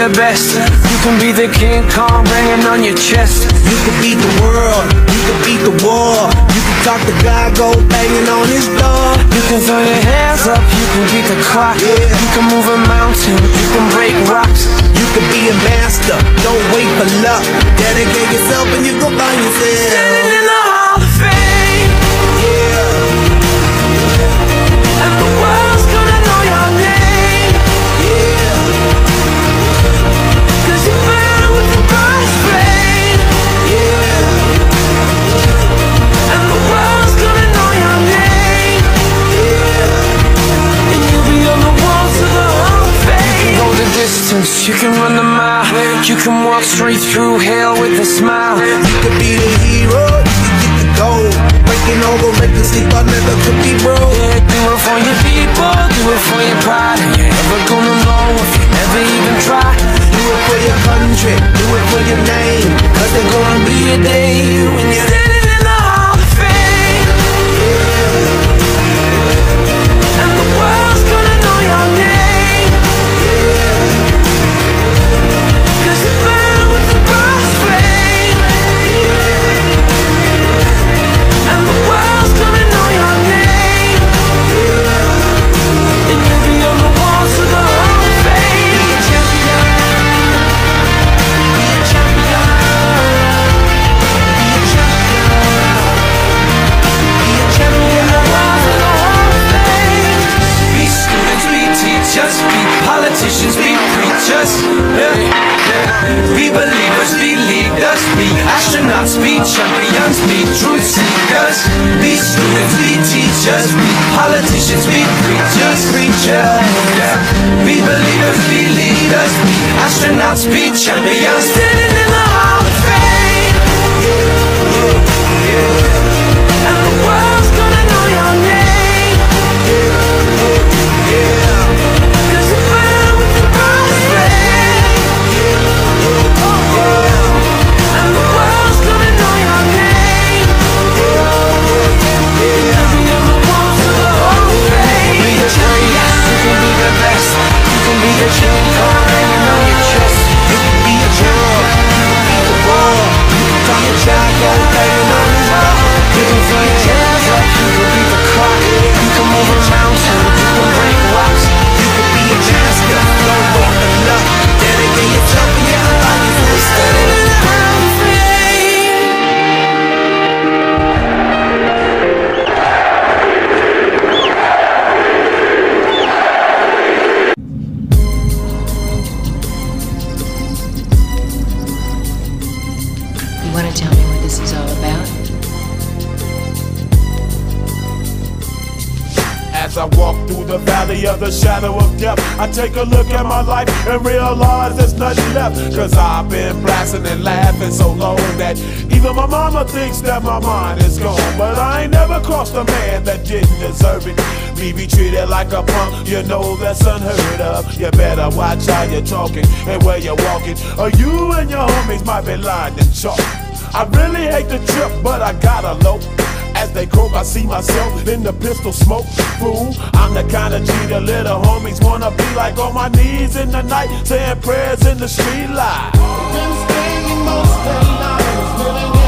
the best. You can be the King Kong banging on your chest. You can beat the world, you can beat the war. You can talk to God, go banging on his door. You can throw your hands up, you can beat the clock. You can move a mountain, you can break rocks. You can be a master, don't wait for luck. Dedicate yourself and you gon' find yourself standing in the Hall of Fame. And the world's gonna know your name. Cause you burn with the brightest flame. And the world's gonna know your name. And you'll be on the walls of the Hall of Fame. You can go the distance, you can run the mile. You can walk straight through hell with a smile. You could be the hero, you can get the gold. Breaking all the records they thought never could be broke. Yeah, do it for your people, do it for your pride. And you're never gonna know if you never even try. Do it for your country, do it for your name. Cause there's gonna be a day when you're standing in the Hall of Fame. And the world's gonna know your name. Cause you burn with the brightest flame. And the world's gonna know your name. And you'll be on the walls of the Hall of Fame. Be a champion. Be a champion. Be a champion. Be a champion. On the walls of the Hall of Fame. Be students, be teachers, be politicians, be preachers. Be believers, be leaders, be astronauts, be champions, be truth seekers. Be students, be teachers, be politicians, be preachers, Be believers, be leaders, be astronauts, be champions. Standing in the Hall of Fame. And the world's gonna know your name. Cause you burn with the brightest flame. And the world's gonna know your name. And be on the walls of the Hall of Fame. Be the greatest, you can be the best. You can be the King Kong hanging on your chest. You can be a champion, you can beat the war. You can talk to God, go banging on his door. You can throw your hands up, you can beat the clock. You can move a mountain, you can break rocks. You can be a master, don't wait for luck. Dedicate yourself and you can find yourself Standing in the Hall of Fame. You want to tell me what this is all about? As I walk through the valley of the shadow of death, I take a look at my life and realize there's nothing left. Cause I've been blasting and laughing so long that even my mama thinks that my mind is gone. But I ain't never crossed a man that didn't deserve it. Me be treated like a punk, you know that's unheard of. You better watch how you're talking and where you're walking, or you and your homies might be lying in chalk. I really hate the trip, but I gotta low. As they croak, I see myself in the pistol smoke. Fool, I'm the kind of G the little homies wanna be like, on my knees in the night, saying prayers in the street light. Been staying most of the night,